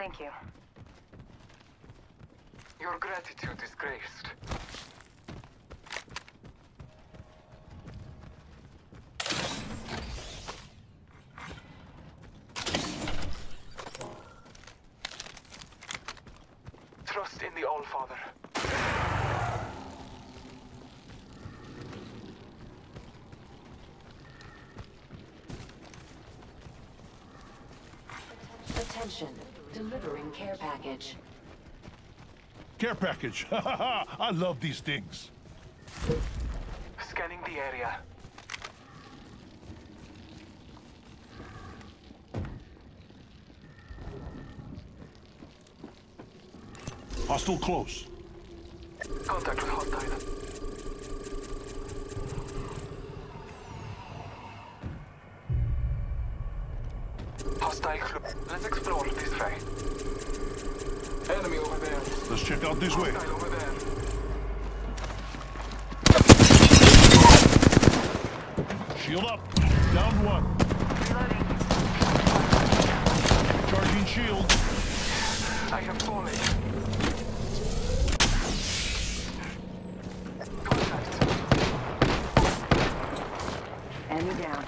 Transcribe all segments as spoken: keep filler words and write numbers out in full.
Thank you. Your gratitude is graced. Trust in the All-Father. Attention, delivering care package. Care package. Ha ha ha! I love these things. Scanning the area. Hostile close. Contact with hostile. Hostile club. Let's explore this way. Enemy over there. Let's check out this way. Hostile over there. Shield up. Down one. Reloading. Charging shield. I have fallen. Enemy down.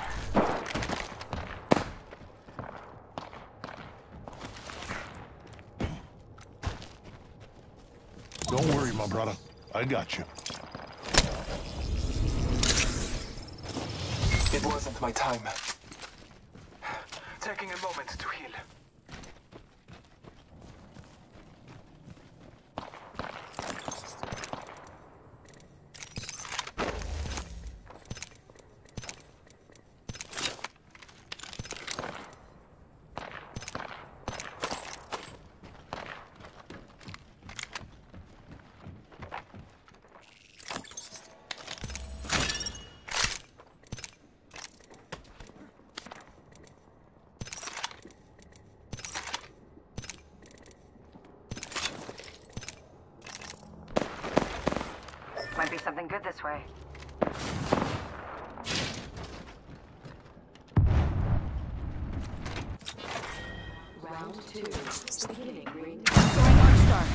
Don't worry, my brother. I got you. It wasn't my time. Taking a moment to heal. Might be something good this way. Round two, beginning ring. Going Arc Star.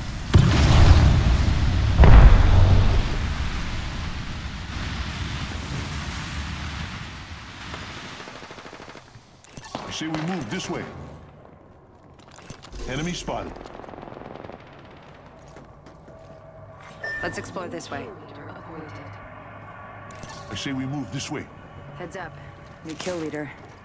I say we move this way. Enemy spotted. Let's explore this way. Leader appointed. I say we move this way. Heads up. New kill leader.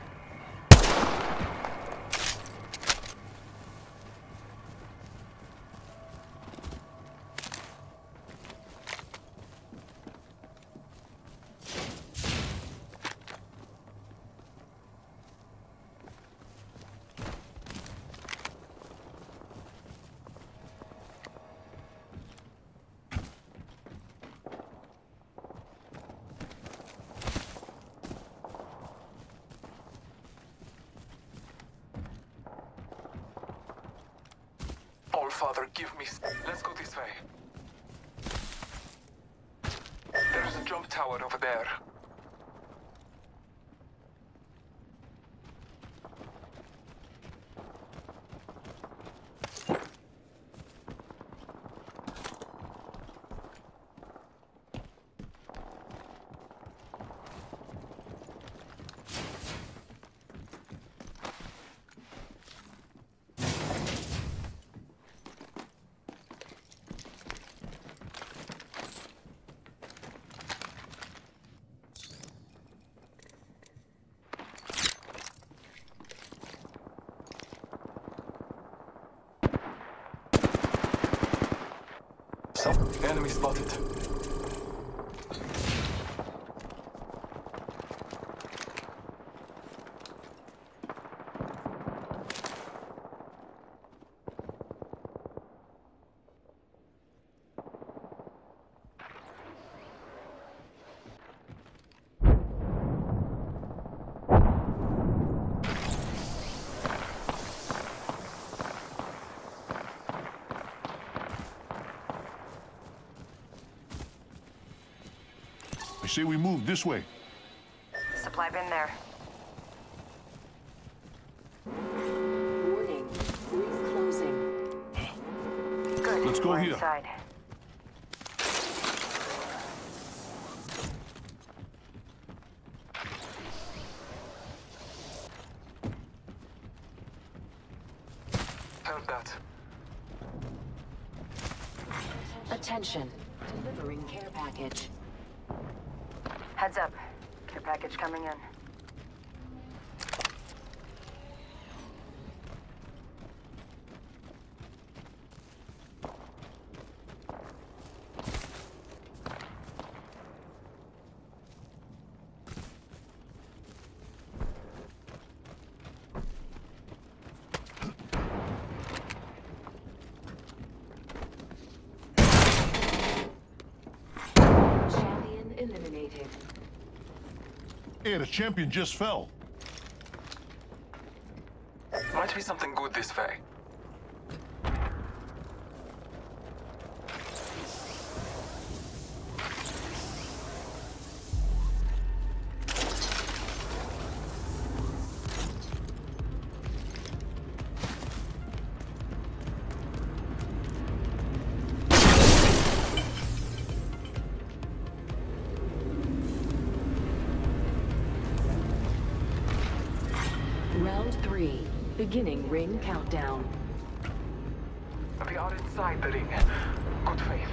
All Father, give me. S Let's go this way. There's a jump tower over there. Enemy spotted. I say we move this way. Supply bin there. Warning, ring here. Side. Heard that. Attention. Delivering care package. Heads up. Care package coming in. Champion eliminated. Hey, the champion just fell. Might be something good this way. Round three. Beginning ring countdown. We are inside the ring. Good faith.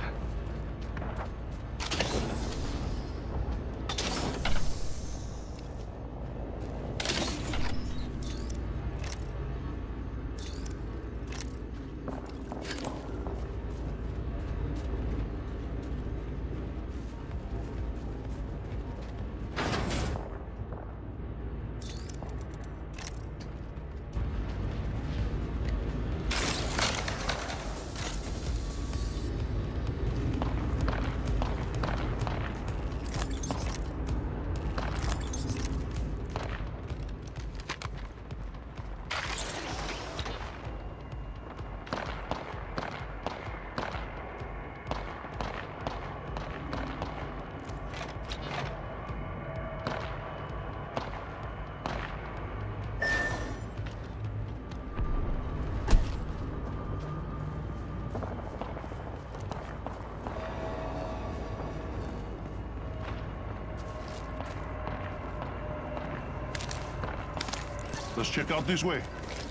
Let's check out this way.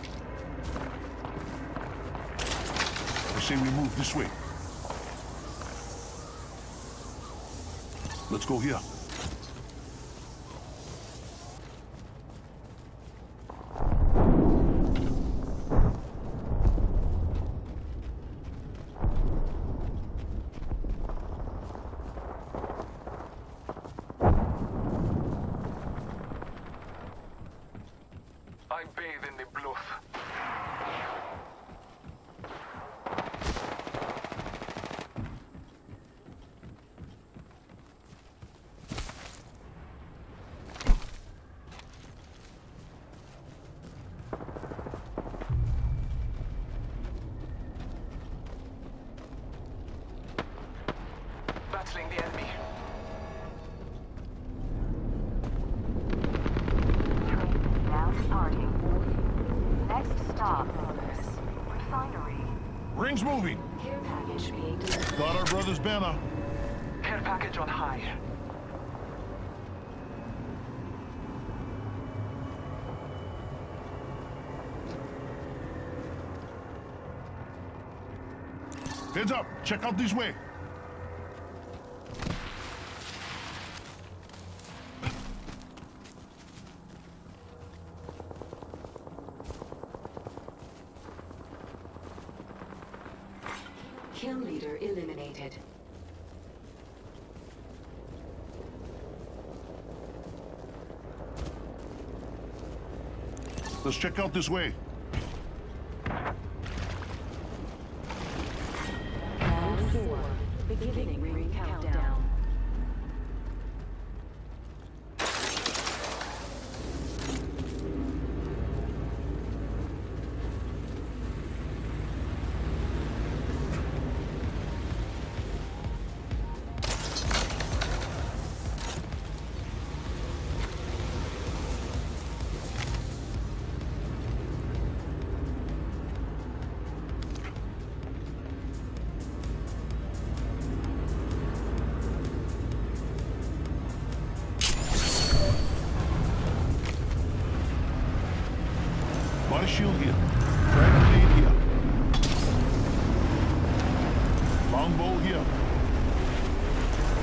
I say we move this way. Let's go here. I bathe in the blood. Battling the enemy. Now departing. Next stop, refinery. Ring's moving. Care package being delivered. Got our brother's banner. Care package on high. Heads up. Check out this way. Kill leader eliminated. Let's check out this way. Round four. Beginning ring countdown.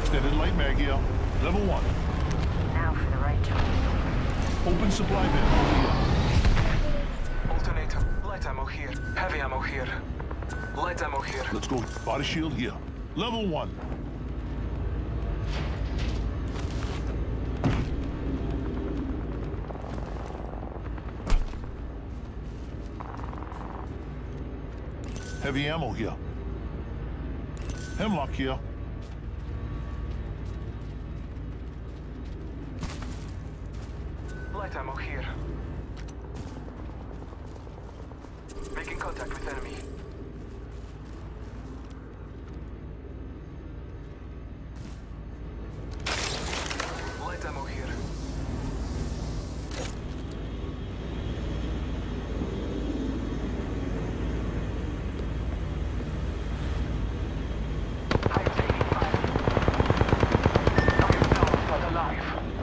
Extended light mag here. Level one. Now for the right job. Open supply bin over here. Alternator. Light ammo here. Heavy ammo here. Light ammo here. Let's go. Body shield here. Level one. Heavy ammo here. Hemlock here. Light ammo here. Making contact with enemy. Light ammo here. I'm taking fire. I'm down but alive.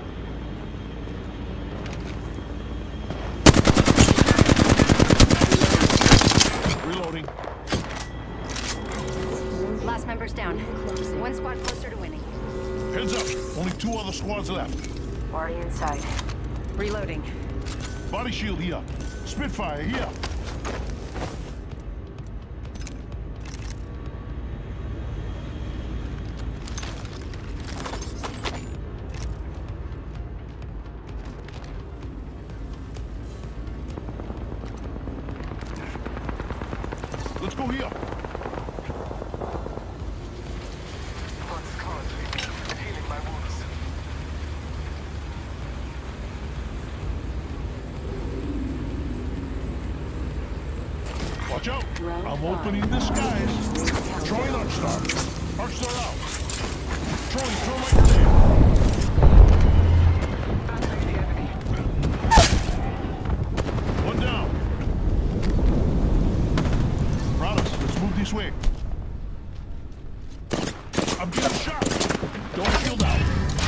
Reloading. Last member's down. One squad closer to winning. Heads up. Only two other squads left. Already inside. Reloading. Body shield here. Spitfire here. Let's go here. Blood's currently healing my wounds. Watch out. Round I'm five. opening the skies. Ring countdown. Throwing Arcstar. Arcstar out. Throwing thermite grenade. Battling the enemy. One down. Pradas, let's move this way. I'm getting shot. Don't shield out.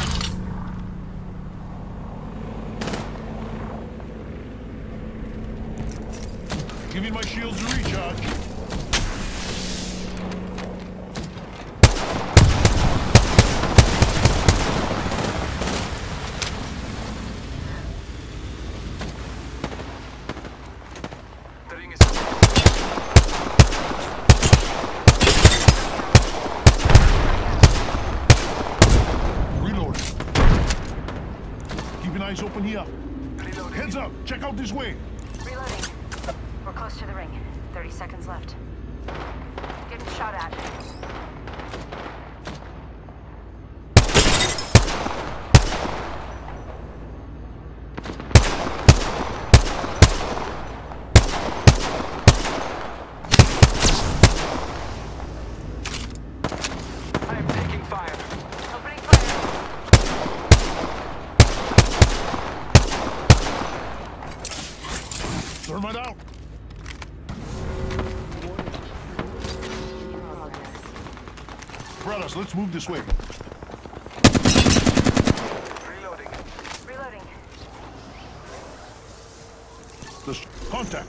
Giving my shields a recharge. The ring is Reloading. Keeping eyes open here. reloading. Heads up. Check out this way. Reloading. We're close to the ring. thirty seconds left. Getting shot at. I am taking fire. Opening fire. Thermite out. Brothers, let's move this way. Reloading. Reloading. Let's contact.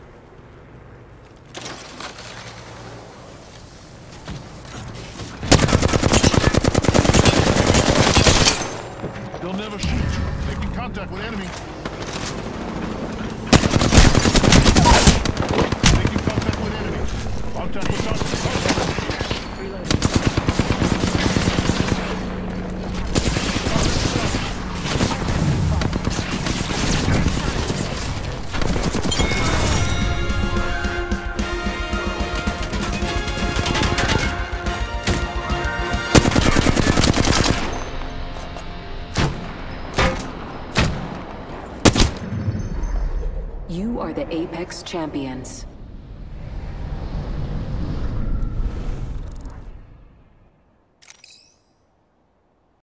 They'll never shoot you. Making contact with enemy. Making contact with enemy. Contact with us. Reloading. You are the Apex Champions.